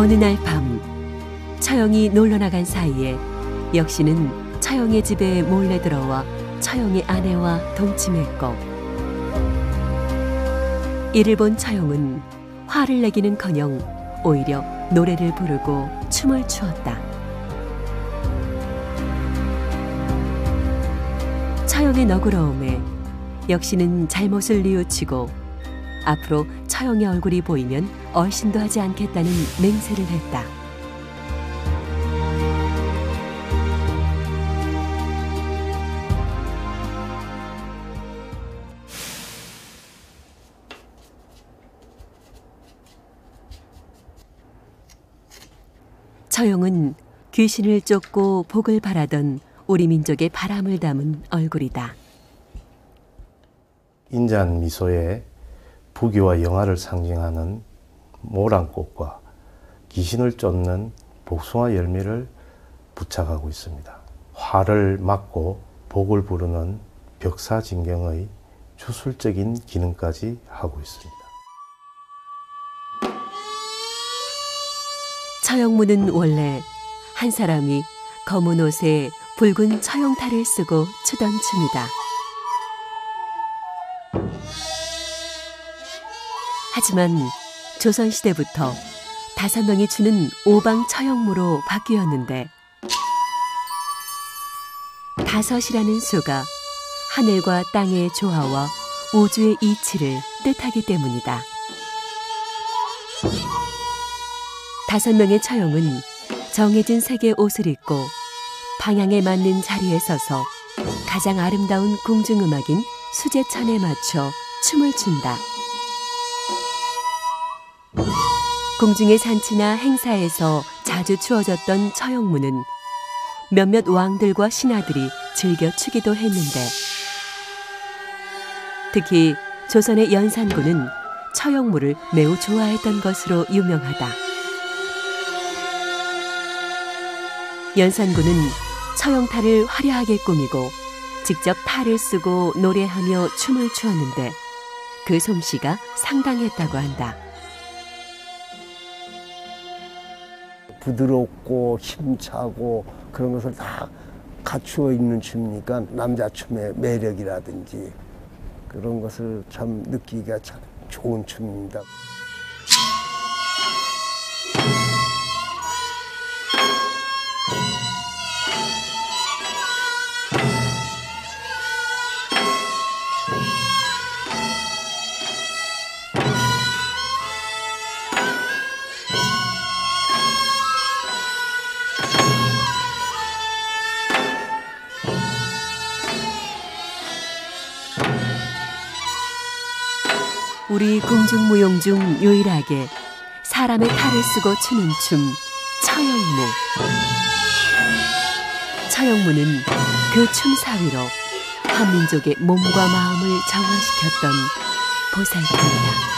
어느 날 밤, 처형이 놀러 나간 사이에 역시는 처형의 집에 몰래 들어와 처형의 아내와 동침했고, 이를 본 처형은 화를 내기는커녕 오히려 노래를 부르고 춤을 추었다. 처형의 너그러움에 역시는 잘못을 뉘우치고 앞으로 처형의 얼굴이 보이면 얼씬도 하지 않겠다는 맹세를 했다. 처형은 귀신을 쫓고 복을 바라던 우리 민족의 바람을 담은 얼굴이다. 인자한 미소에 부귀와 영화를 상징하는 모란꽃과 귀신을 쫓는 복숭아 열매를 부착하고 있습니다. 화를 막고 복을 부르는 벽사진경의 주술적인 기능까지 하고 있습니다. 처형무는 원래 한 사람이 검은 옷에 붉은 처형탈을 쓰고 추던 춤이다. 하지만 조선시대부터 5명이 추는 오방 처형무로 바뀌었는데, 5이라는 수가 하늘과 땅의 조화와 우주의 이치를 뜻하기 때문이다. 5명의 처형은 정해진 색의 옷을 입고 방향에 맞는 자리에 서서 가장 아름다운 궁중음악인 수제천에 맞춰 춤을 춘다. 궁중의 잔치나 행사에서 자주 추어졌던 처형무는 몇몇 왕들과 신하들이 즐겨 추기도 했는데, 특히 조선의 연산군은 처형무를 매우 좋아했던 것으로 유명하다. 연산군은 처형탈을 화려하게 꾸미고 직접 탈을 쓰고 노래하며 춤을 추었는데 그 솜씨가 상당했다고 한다. 부드럽고 힘차고 그런 것을 다 갖추어 있는 춤이니까 남자 춤의 매력이라든지 그런 것을 참 느끼기가 참 좋은 춤입니다. 우리 궁중무용 중 유일하게 사람의 탈을 쓰고 추는 춤, 처형무. 처형무는 그 춤 사위로 한민족의 몸과 마음을 정화시켰던 보살핌이다.